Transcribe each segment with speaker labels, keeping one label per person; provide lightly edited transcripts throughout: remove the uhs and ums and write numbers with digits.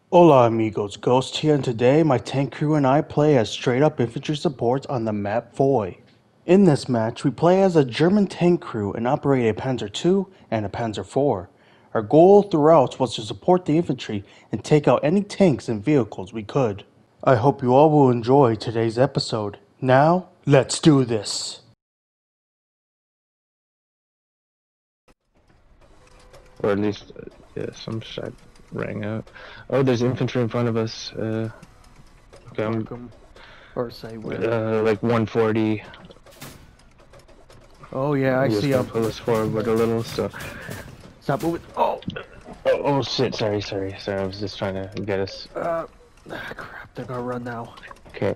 Speaker 1: Hola amigos, Ghost here, and today my tank crew and I play as straight up infantry support on the map Foy. In this match, we play as a German tank crew and operate a Panzer II and a Panzer IV. Our goal throughout was to support the infantry and take out any tanks and vehicles we could. I hope you all will enjoy today's episode. Now, let's do this!
Speaker 2: Or at least, yeah, some shot rang out. Oh, there's infantry in front of us. Okay,
Speaker 3: Welcome. Or say where.
Speaker 2: like 140.
Speaker 3: Oh yeah, I see him.
Speaker 2: Pull us forward a little, so.
Speaker 3: Stop moving. Oh!
Speaker 2: Oh shit, sorry. I was just trying to get us.
Speaker 3: Crap, they're gonna run now.
Speaker 2: Okay.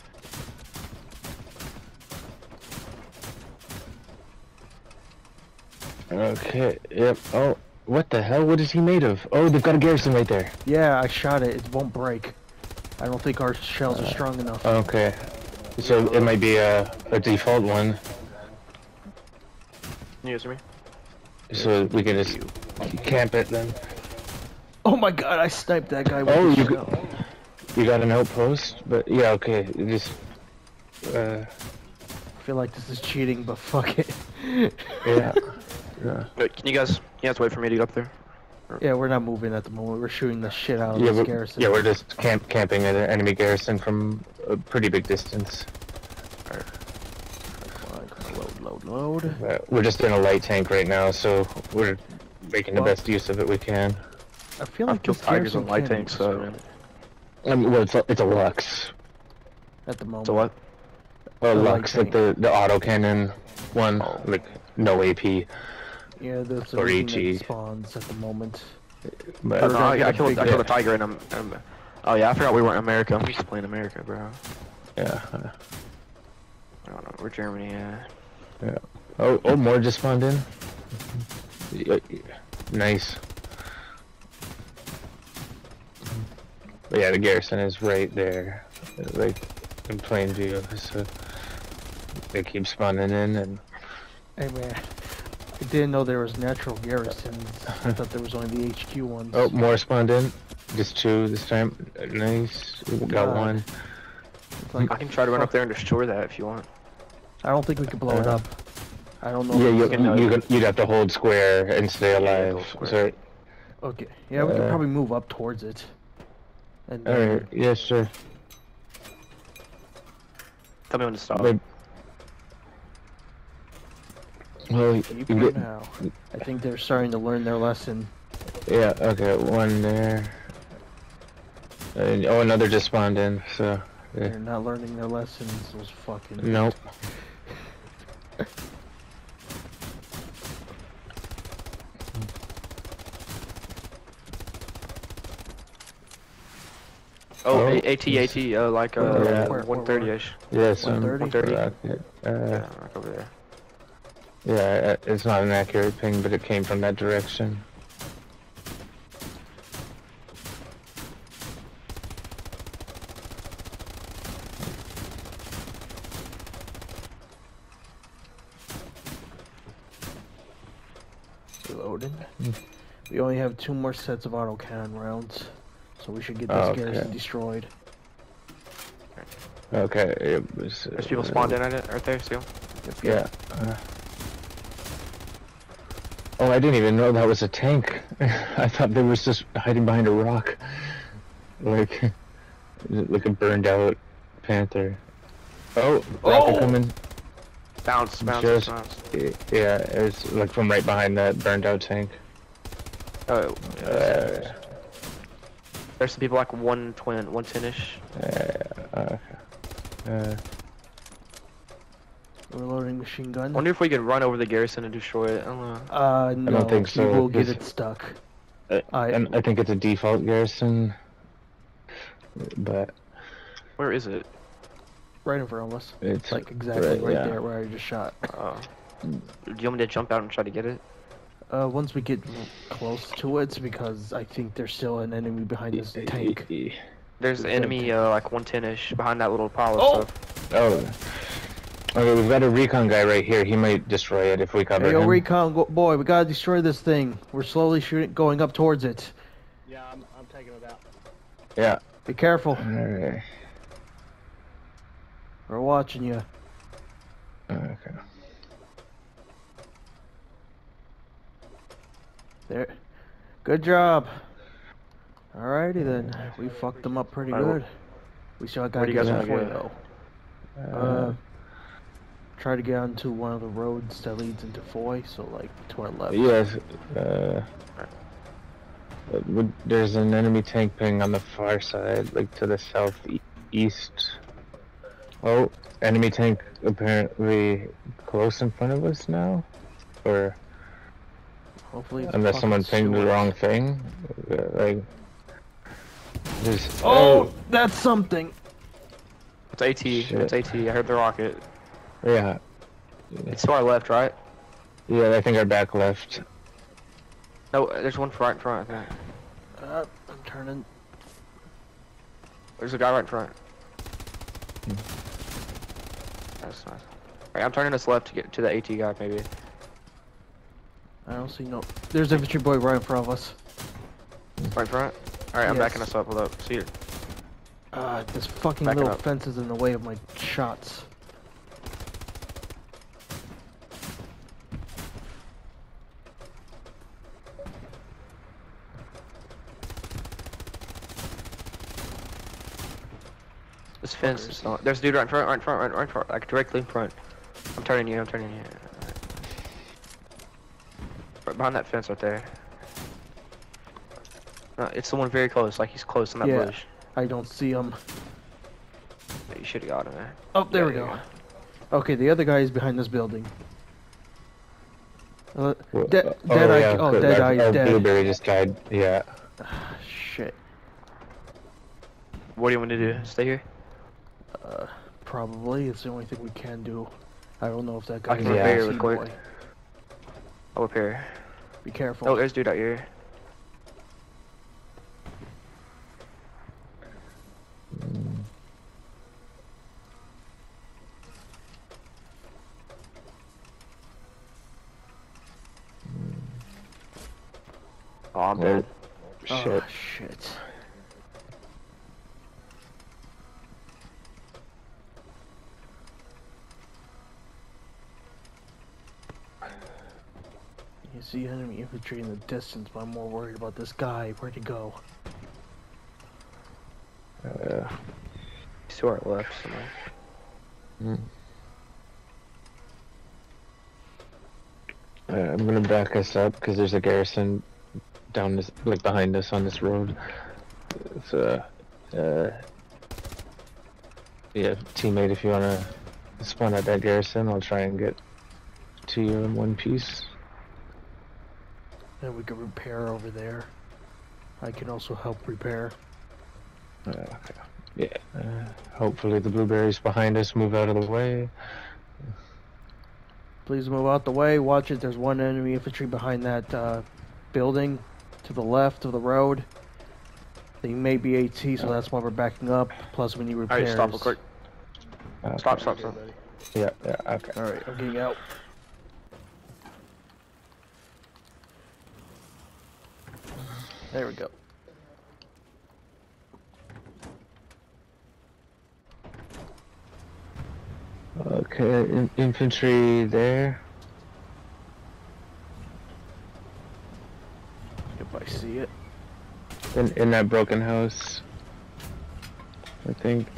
Speaker 2: Okay, yep. Oh, what the hell? What is he made of? Oh, they've got a garrison right there.
Speaker 3: Yeah, I shot it. It won't break. I don't think our shells are strong enough.
Speaker 2: Okay. So it might be a default one.
Speaker 4: Can you answer me?
Speaker 2: So we can just camp it then.
Speaker 3: Oh my god, I sniped that guy with
Speaker 2: Oh,
Speaker 3: the
Speaker 2: you
Speaker 3: shell.
Speaker 2: You got an outpost, but yeah, okay. Just
Speaker 3: I feel like this is cheating, but fuck it.
Speaker 2: yeah. Yeah.
Speaker 4: Wait, can you guys wait for me to get up there?
Speaker 3: Yeah, we're not moving at the moment. We're shooting the shit out of this garrison.
Speaker 2: Yeah, we're just camping at an enemy garrison from a pretty big distance.
Speaker 3: Load.
Speaker 2: We're just in a light tank right now, so we're making the best use of it we can.
Speaker 3: I feel like
Speaker 4: killed
Speaker 3: this
Speaker 4: tigers
Speaker 3: garrison
Speaker 4: on light
Speaker 3: can
Speaker 4: tanks,
Speaker 3: be
Speaker 4: so.
Speaker 3: destroyed
Speaker 2: I mean, well, it's a Lux.
Speaker 3: at the moment.
Speaker 4: So what?
Speaker 2: A
Speaker 3: The
Speaker 2: Lux,
Speaker 3: light
Speaker 2: like the autocannon one, like no AP.
Speaker 3: Yeah, that's the
Speaker 2: Or
Speaker 3: reason
Speaker 2: HE.
Speaker 3: it spawns at the moment.
Speaker 2: But
Speaker 4: No, I killed
Speaker 3: big
Speaker 4: a tiger and I'm. Oh yeah, I forgot we weren't in America. I'm used to playing America, bro.
Speaker 2: yeah.
Speaker 4: I don't know. We're Germany, yeah.
Speaker 2: Yeah. Oh, more just spawned in. Nice. But yeah, the garrison is right there, like in plain view. So they keep spawning in, and
Speaker 3: Hey man, I didn't know there was natural garrisons. I thought there was only the HQ ones.
Speaker 2: oh, more spawned in. Just two this time. Nice. We got
Speaker 3: God.
Speaker 2: one.
Speaker 3: It's like,
Speaker 4: I can try to run up there and destroy that if you want.
Speaker 3: I don't think we can blow it up. I don't know.
Speaker 2: Yeah,
Speaker 3: if it's
Speaker 2: you'd have to hold square and stay
Speaker 4: Yeah,
Speaker 2: alive.
Speaker 4: hold square.
Speaker 2: So,
Speaker 3: okay. Yeah, we can probably move up towards it. And
Speaker 2: all right. Yeah, sure.
Speaker 4: Tell me when to stop.
Speaker 2: But, well,
Speaker 3: you go now. I think they're starting to learn their lesson.
Speaker 2: yeah. Okay, one there. Oh, another just spawned in. So. Yeah.
Speaker 3: They're not learning their lessons. Those fucking.
Speaker 2: Nope.
Speaker 4: Oh,
Speaker 2: Oh.
Speaker 4: AT, like
Speaker 2: Yeah.
Speaker 4: 130-ish.
Speaker 2: Yes.
Speaker 3: 130?
Speaker 4: Yeah, like over there.
Speaker 2: Yeah, it's not an accurate ping, but it came from that direction.
Speaker 3: Reloading. We only have 2 more sets of autocannon rounds, so we should get this garrison destroyed.
Speaker 2: Okay. It was,
Speaker 4: There's people spawned in at it, right there, still.
Speaker 2: Yeah. Oh, I didn't even know that was a tank. I thought they was just hiding behind a rock, like a burned out panther. Oh, rocket coming.
Speaker 4: Bounce.
Speaker 2: Just, yeah, it's like from right behind that burned out tank.
Speaker 4: Oh, yeah. There's some people like 110-ish.
Speaker 3: Reloading machine gun.
Speaker 4: Wonder if we could run over the garrison and destroy it. I don't know.
Speaker 3: No,
Speaker 2: don't think so.
Speaker 3: we will get
Speaker 2: This-
Speaker 3: it stuck.
Speaker 2: And I think it's a default garrison, but
Speaker 4: Where is it?
Speaker 3: Right in front of us.
Speaker 2: it's
Speaker 3: Like exactly right
Speaker 2: yeah.
Speaker 3: there where I just shot.
Speaker 4: Do you want me to jump out and try to get it?
Speaker 3: Once we get close to it, because I think there's still an enemy behind this tank.
Speaker 4: There's an enemy like 110-ish behind that little pile of stuff.
Speaker 2: Oh. Okay, we've got a recon guy right here. He might destroy it if we cover
Speaker 3: Hey, yo,
Speaker 2: him.
Speaker 3: recon boy, we gotta destroy this thing. We're slowly going up towards it.
Speaker 5: Yeah, I'm taking it out.
Speaker 2: Yeah.
Speaker 3: Be careful.
Speaker 2: Alright.
Speaker 3: We're watching you.
Speaker 2: Okay.
Speaker 3: There. Good job. Alrighty then. We fucked them up pretty good. We still gotta get some Foy though. Try to get onto one of the roads that leads into Foy, so like to our left.
Speaker 2: Yes. There's an enemy tank ping on the far side, like to the southeast. Oh, enemy tank apparently close in front of us now, or
Speaker 3: Hopefully it's
Speaker 2: unless someone pinged the wrong thing. Like, there's
Speaker 3: that's something.
Speaker 4: It's AT.
Speaker 2: Shit.
Speaker 4: It's AT. I heard the rocket.
Speaker 2: Yeah.
Speaker 4: It's to our left, right?
Speaker 2: Yeah, I think our back left.
Speaker 4: No, there's one right in front, I think.
Speaker 3: I'm turning.
Speaker 4: There's a guy right in front. That's nice. Alright, I'm turning this left to get to the AT guy, maybe.
Speaker 3: I don't see no. There's infantry boy right in front of us.
Speaker 4: Right in front? Alright, I'm
Speaker 3: Yes.
Speaker 4: backing us up. Hold up. See you.
Speaker 3: This fucking
Speaker 4: Backing
Speaker 3: little
Speaker 4: up.
Speaker 3: fence is in the way of my shots.
Speaker 4: This fence is not. There's a dude right in front, right in front, right in front, like directly in front. I'm turning you, I'm turning you. Right behind that fence right there. No, it's the one very close, like he's close in that
Speaker 3: Yeah.
Speaker 4: bush.
Speaker 3: I don't see him.
Speaker 4: Yeah, you should have got him there.
Speaker 3: Oh, there
Speaker 4: Yeah,
Speaker 3: we go.
Speaker 4: yeah.
Speaker 3: Okay, the other guy is behind this building. Dead
Speaker 2: yeah,
Speaker 3: eye. Oh, dead eye is dead.
Speaker 2: Blueberry just died. Yeah.
Speaker 3: Shit.
Speaker 4: What do you want me to do? Stay here?
Speaker 3: Probably. It's the only thing we can do. I don't know if that guy
Speaker 4: I can
Speaker 3: is
Speaker 4: repair
Speaker 3: a
Speaker 4: really quick.
Speaker 3: boy.
Speaker 4: I'll repair.
Speaker 3: Be careful.
Speaker 4: Oh, there's a dude out here. Oh, I'm dead.
Speaker 2: Shit.
Speaker 3: Oh, shit. You see enemy infantry in the distance, but I'm more worried about this guy. Where'd he go?
Speaker 4: He's to our left somewhere.
Speaker 2: I'm gonna back us up because there's a garrison down this, like behind us on this road. So, yeah, teammate, if you wanna spawn at that garrison, I'll try and get to you in one piece.
Speaker 3: And we can repair over there. I can also help repair.
Speaker 2: Okay. Yeah. Hopefully the blueberries behind us move out of the way.
Speaker 3: Please move out the way. Watch it. There's one enemy infantry behind that building to the left of the road. They may be AT, so that's why we're backing up. Plus, we need repairs.
Speaker 4: Alright, stop real quick.
Speaker 2: Okay.
Speaker 4: Stop.
Speaker 2: Yeah, okay.
Speaker 3: Alright, I'm getting out. There we go.
Speaker 2: Okay, infantry there.
Speaker 3: If I see it.
Speaker 2: In that broken house, I think.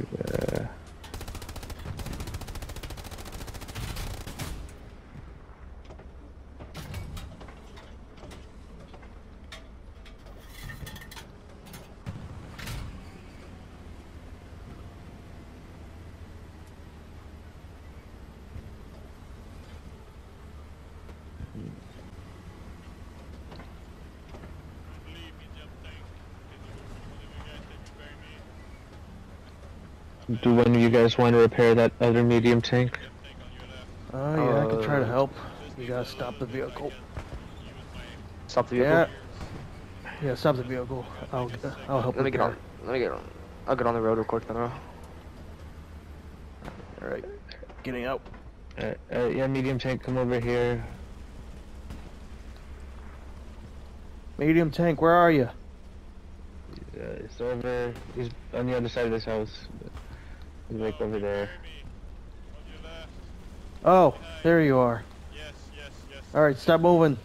Speaker 2: Do one of you guys want to repair that other medium tank?
Speaker 3: Yeah, I can try to help. You gotta stop the vehicle.
Speaker 4: Stop the vehicle?
Speaker 3: Yeah, stop the vehicle. I'll help.
Speaker 4: Let me get on. I'll get on the road real quick then.
Speaker 3: Alright. Getting out.
Speaker 2: Yeah, medium tank, come over here.
Speaker 3: Medium tank, where are you?
Speaker 2: It's over. He's on the other side of this house. He's like over there.
Speaker 3: Oh, there you are.
Speaker 5: Yes, yes, yes.
Speaker 3: Alright, stop moving.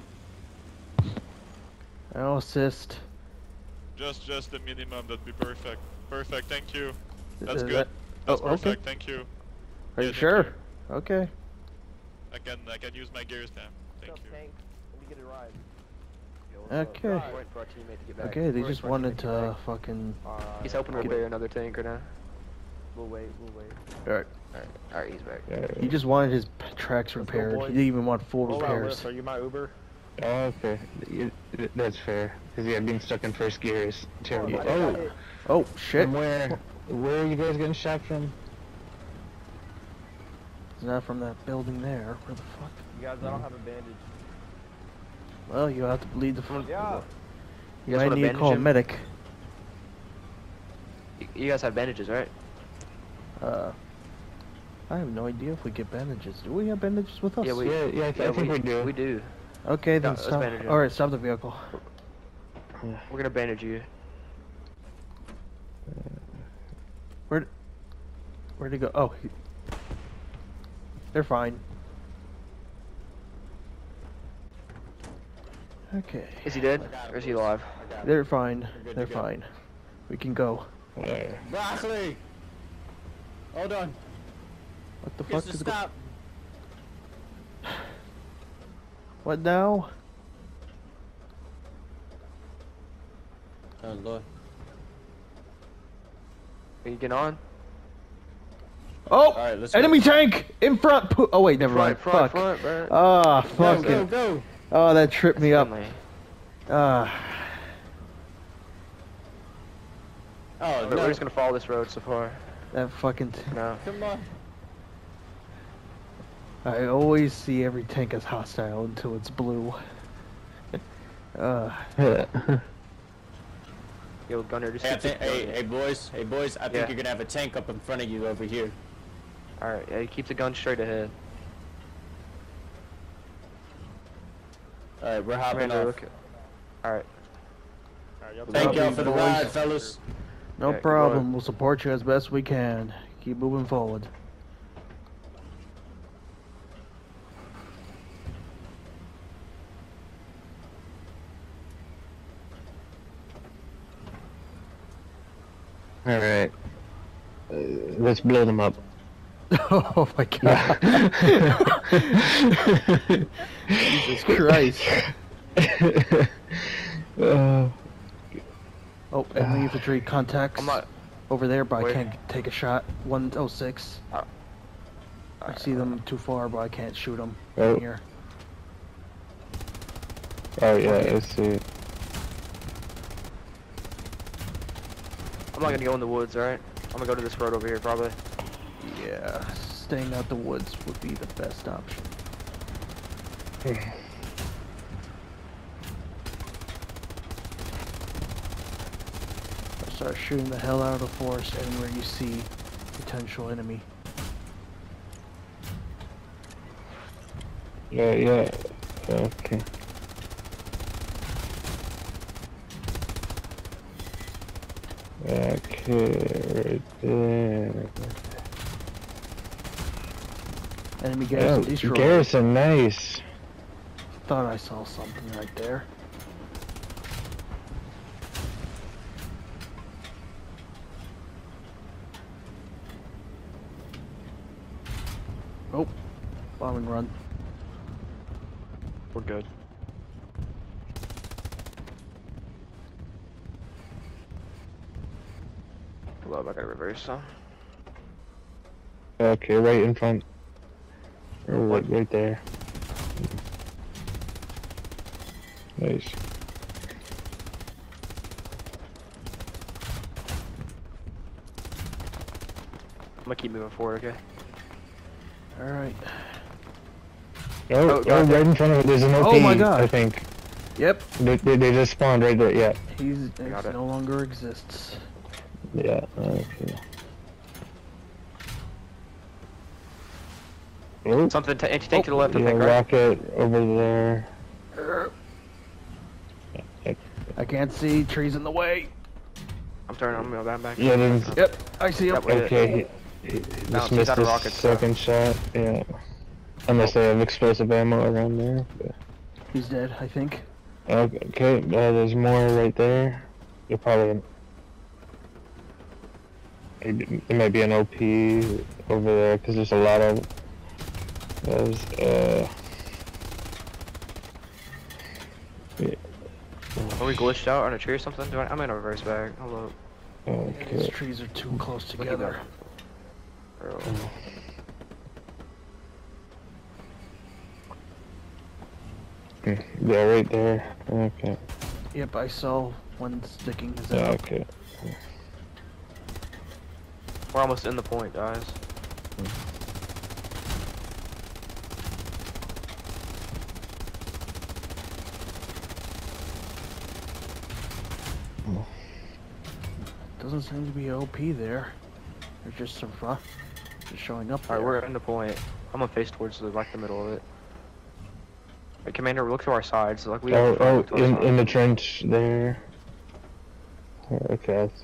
Speaker 3: I'll assist.
Speaker 5: Just the minimum, that'd be perfect. Perfect, thank you. That's
Speaker 3: Is
Speaker 5: good.
Speaker 3: that-
Speaker 5: That's
Speaker 3: oh, okay.
Speaker 5: perfect, thank you.
Speaker 3: Are
Speaker 5: Yeah,
Speaker 3: you
Speaker 5: thank
Speaker 3: sure?
Speaker 5: you.
Speaker 3: Okay.
Speaker 5: I can use my gears now. Thank you.
Speaker 4: Let me get a ride.
Speaker 3: Okay.
Speaker 4: Waiting for our teammate to get back.
Speaker 3: Okay, they
Speaker 4: Waiting
Speaker 3: just
Speaker 4: for our
Speaker 3: wanted
Speaker 4: teammate to get
Speaker 3: to
Speaker 4: back.
Speaker 3: fucking...
Speaker 4: He's helping
Speaker 3: get-
Speaker 4: repair another tank right now. We'll wait.
Speaker 3: Alright.
Speaker 4: Alright, he's back.
Speaker 3: He just wanted his tracks repaired. He didn't even want full repairs.
Speaker 6: Are you my Uber?
Speaker 2: Oh, okay. That's fair. Cause yeah, being stuck in first gear is terrible. Oh,
Speaker 3: Oh, shit.
Speaker 2: from where are you guys getting shot from?
Speaker 3: It's not from that building there. Where the fuck?
Speaker 6: You guys, I don't have a bandage.
Speaker 3: Well, you have to bleed the front.
Speaker 6: Yeah.
Speaker 3: You
Speaker 4: guys
Speaker 3: might
Speaker 4: wanna
Speaker 3: need to call a
Speaker 4: bandage him?
Speaker 3: medic.
Speaker 4: You guys have bandages, right?
Speaker 3: I have no idea if we get bandages. Do we have bandages with us?
Speaker 4: Yeah,
Speaker 2: Yeah, I think we do.
Speaker 4: We do.
Speaker 3: Okay, then
Speaker 4: let's
Speaker 3: stop.
Speaker 4: bandage him.
Speaker 3: Alright, stop the vehicle.
Speaker 4: We're gonna bandage you.
Speaker 3: Where'd he go? Oh, they're fine. Okay,
Speaker 4: Is he dead? Or is he alive?
Speaker 3: they're fine.
Speaker 6: good
Speaker 3: They're
Speaker 6: to go.
Speaker 3: fine. We can go.
Speaker 6: Broccoli! Hold on.
Speaker 3: What the
Speaker 6: Here's
Speaker 3: fuck
Speaker 6: the
Speaker 3: is go-
Speaker 6: stop.
Speaker 3: What now?
Speaker 6: Oh, Lord.
Speaker 4: Are you getting on?
Speaker 3: Oh!
Speaker 6: Alright, let's
Speaker 3: Enemy tank! In front! Oh wait, never mind.
Speaker 4: Front,
Speaker 3: Fuck.
Speaker 4: bro.
Speaker 3: Ah,
Speaker 6: go.
Speaker 3: fuck
Speaker 6: Go,
Speaker 3: it.
Speaker 6: go!
Speaker 3: Oh, that tripped me up.
Speaker 4: Friendly.
Speaker 3: Ah.
Speaker 6: Oh,
Speaker 4: But
Speaker 6: no.
Speaker 4: we're just gonna follow this road so far.
Speaker 3: That fucking...
Speaker 4: No.
Speaker 6: Come on.
Speaker 3: I always see every tank as hostile until it's blue.
Speaker 4: Yo, Gunner, just
Speaker 6: Hey,
Speaker 4: keep
Speaker 6: hey, boys. Hey, boys. I think
Speaker 4: Yeah.
Speaker 6: you're gonna have a tank up in front of you over here.
Speaker 4: Alright, yeah, keep the gun straight ahead.
Speaker 6: Alright, we're hopping
Speaker 4: Commander,
Speaker 6: off.
Speaker 4: look. Alright.
Speaker 6: Thank y'all for the
Speaker 3: boys.
Speaker 6: ride, fellas.
Speaker 3: No
Speaker 4: Yeah, good
Speaker 3: problem. We'll support you as best we can. Keep moving forward.
Speaker 2: Alright. Let's blow them up.
Speaker 3: Oh my god. Jesus Christ. Oh, enemy infantry contacts
Speaker 4: I'm not.
Speaker 3: over there, but I
Speaker 4: Where?
Speaker 3: can't take a shot. 106. I see them too far, but I can't shoot them
Speaker 2: Oh.
Speaker 3: from here.
Speaker 2: Oh yeah, let's see.
Speaker 4: I'm not gonna go in the woods, alright? I'm gonna go to this road over here, probably.
Speaker 3: Yeah, staying out the woods would be the best option. I'll start shooting the hell out of the forest anywhere you see potential enemy.
Speaker 2: Yeah. Okay. Okay, right there.
Speaker 3: Enemy garrison
Speaker 2: Oh,
Speaker 3: destroyed.
Speaker 2: garrison, nice.
Speaker 3: Thought I saw something right there. Oh, bomb and run.
Speaker 4: We're good. Well, I gotta reverse, so.
Speaker 2: Okay, right in front. Or right there. Nice.
Speaker 4: I'm gonna keep moving forward, okay?
Speaker 3: Alright.
Speaker 2: Oh,
Speaker 4: God,
Speaker 2: right in front of it, there's an OP,
Speaker 3: Oh my God.
Speaker 2: I think.
Speaker 3: Yep,
Speaker 2: They just spawned right there, yeah.
Speaker 3: it
Speaker 4: it.
Speaker 3: no longer exists.
Speaker 2: Yeah, okay. Oh,
Speaker 4: Something anti-tank to the left, I
Speaker 2: yeah,
Speaker 4: think, right?
Speaker 2: rocket over there.
Speaker 3: I can't see, trees in the way.
Speaker 4: I'm turning. I'm going back.
Speaker 2: Yeah, then.
Speaker 3: Yep, I see him.
Speaker 4: Yep, wait.
Speaker 2: Okay, he
Speaker 4: No,
Speaker 2: just
Speaker 4: he's
Speaker 2: missed
Speaker 4: out of
Speaker 2: his
Speaker 4: rockets, so-
Speaker 2: second shot. Yeah. Unless they have explosive ammo around there. But...
Speaker 3: He's dead, I think.
Speaker 2: Okay, there's more right there. You're probably. There might be an OP over there because there's a lot of. There's yeah.
Speaker 4: Are we glitched out on a tree or something? I'm in a reverse bag. Hold up.
Speaker 3: These
Speaker 2: Okay.
Speaker 3: trees are too close together.
Speaker 4: Bro.
Speaker 2: Yeah, right there. Okay.
Speaker 3: Yep, I saw one sticking his out.
Speaker 2: Okay.
Speaker 4: We're almost in the point, guys.
Speaker 3: Doesn't seem to be OP there. There's just some just showing up there.
Speaker 4: Alright, we're in the point. I'm gonna face towards the middle of it. Hey, Commander, look to our sides. Like we.
Speaker 2: Oh,
Speaker 4: look to our
Speaker 2: in
Speaker 4: sides.
Speaker 2: the trench there. Okay.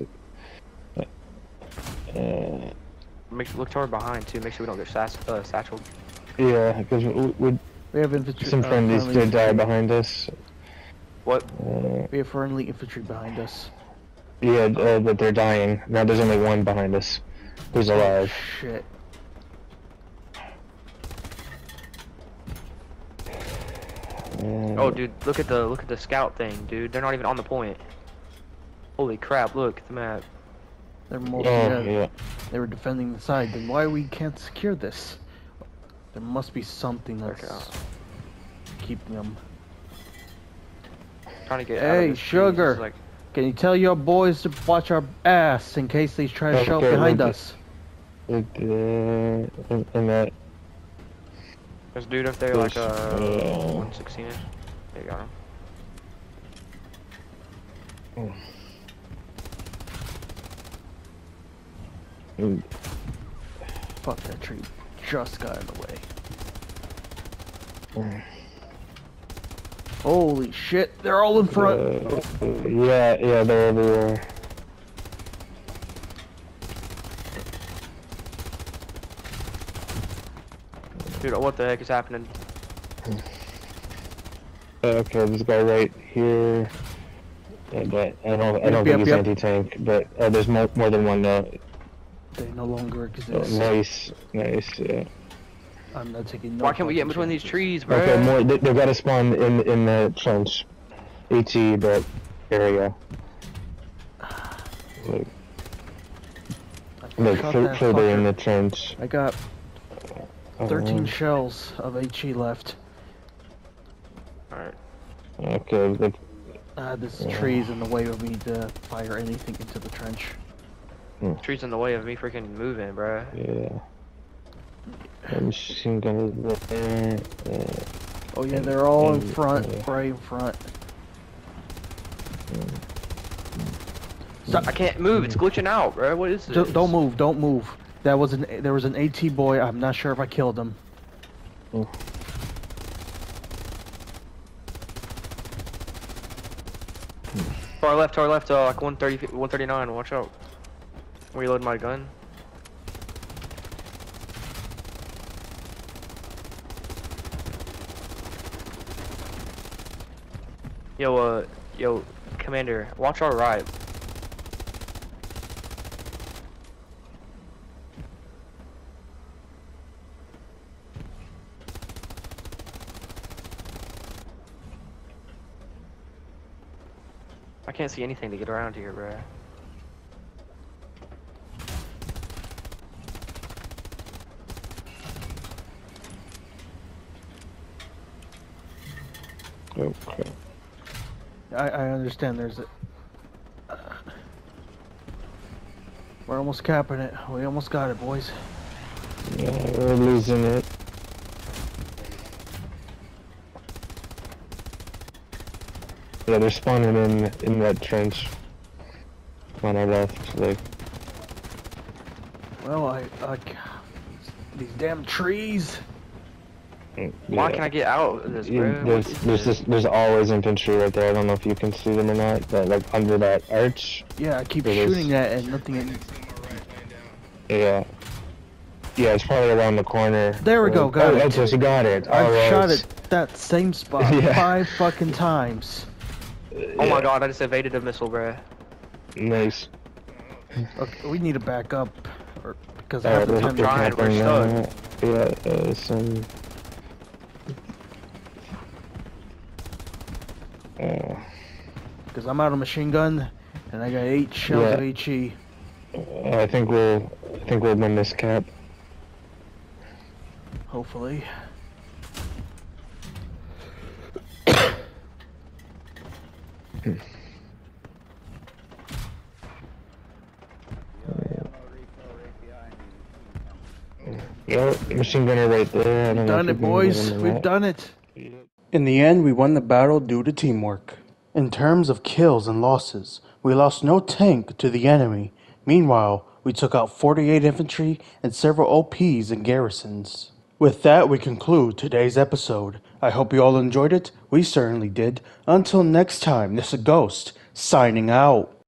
Speaker 4: Look toward behind too. Make sure we don't get satcheled.
Speaker 2: Yeah, because
Speaker 3: We have infantry.
Speaker 2: some friendlies
Speaker 3: friendly
Speaker 2: did die
Speaker 3: infantry.
Speaker 2: behind us.
Speaker 4: What?
Speaker 3: We have friendly infantry behind us.
Speaker 2: Yeah, but they're dying. Now there's only one behind us who's alive.
Speaker 3: Shit.
Speaker 4: Oh, dude, look at the scout thing, dude. They're not even on the point. Holy crap! Look at the map.
Speaker 3: They're mostly
Speaker 2: Yeah.
Speaker 3: they were defending the side. Then why we can't secure this? There must be something that's keeping them.
Speaker 4: Trying to get. out of
Speaker 3: Hey,
Speaker 4: this tree.
Speaker 3: Sugar.
Speaker 4: This is like,
Speaker 3: Can you tell your boys to watch our ass in case they try to show up
Speaker 2: Okay,
Speaker 3: behind
Speaker 2: look-
Speaker 3: us?
Speaker 2: In that.
Speaker 4: there's a dude up there like
Speaker 2: There's,
Speaker 4: 116ish. There you got him.
Speaker 3: Fuck, that tree just got in the way. Holy shit, they're all in front.
Speaker 2: Yeah, they're everywhere.
Speaker 4: Dude, what the heck is happening?
Speaker 2: Okay, this guy right here. Yeah, but I don't
Speaker 3: Yep,
Speaker 2: think he's
Speaker 3: yep.
Speaker 2: anti-tank, but there's more than one.
Speaker 3: They no longer exist.
Speaker 2: Nice, yeah.
Speaker 3: I'm not taking no
Speaker 4: Why can't we get in
Speaker 3: fucking
Speaker 4: between these
Speaker 3: chances.
Speaker 4: trees, bro?
Speaker 2: Okay, more. They've got to spawn in the trench, AT that area. Like
Speaker 3: Shut that
Speaker 2: further in
Speaker 3: fucker.
Speaker 2: the trench.
Speaker 3: I got 13 shells of HE left.
Speaker 4: Alright.
Speaker 2: Okay,
Speaker 3: This tree's in the way of me to fire anything into the trench.
Speaker 4: Trees in the way of me freaking moving, bro.
Speaker 2: yeah. Machine gun is there.
Speaker 3: Oh yeah, they're all in
Speaker 2: and-
Speaker 3: front,
Speaker 2: yeah.
Speaker 3: right in front.
Speaker 4: Stop, I can't move. It's glitching out, bro. What is this?
Speaker 3: Don't move, don't move. There was an AT boy. I'm not sure if I killed him.
Speaker 4: To our left, like 130, 139. Watch out. Reload my gun. Yo, Commander, watch our right. I can't see anything to get around here, bro.
Speaker 2: Okay.
Speaker 3: I understand. There's a. We're almost capping it. We almost got it, boys.
Speaker 2: Yeah, we're losing it. Yeah, they're spawning in that trench on our left. Like,
Speaker 3: Well, these damn trees.
Speaker 4: Why can't I get out of this, bro?
Speaker 2: There's always infantry right there. I don't know if you can see them or not, but like under that arch.
Speaker 3: Yeah, I keep
Speaker 2: It is.
Speaker 3: shooting that and nothing.
Speaker 2: Yeah. Yeah, it's probably around the corner.
Speaker 3: There we go, got it.
Speaker 2: Outpost, you got it.
Speaker 3: I've shot at that same spot
Speaker 2: Yeah.
Speaker 3: 5 fucking times.
Speaker 4: Oh my god, I just evaded a missile, bro.
Speaker 2: Nice.
Speaker 3: Okay, we need to back up, or because
Speaker 2: Alright,
Speaker 3: half the time
Speaker 4: we're trying, we're stuck.
Speaker 2: Yeah, some.
Speaker 3: Because I'm out of machine gun, and I got 8 shells
Speaker 2: Yeah.
Speaker 3: of HE.
Speaker 2: I think we'll win this cap.
Speaker 3: Hopefully.
Speaker 2: Yeah, machine gunner right there. I don't know
Speaker 3: Done
Speaker 2: if
Speaker 3: it,
Speaker 2: you can
Speaker 3: boys.
Speaker 2: get him or
Speaker 3: We've
Speaker 2: not.
Speaker 3: done it.
Speaker 1: In the end, we won the battle due to teamwork. In terms of kills and losses, we lost no tank to the enemy. Meanwhile, we took out 48 infantry and several OPs and garrisons. With that, we conclude today's episode. I hope you all enjoyed it. We certainly did. Until next time, this is Ghost, signing out.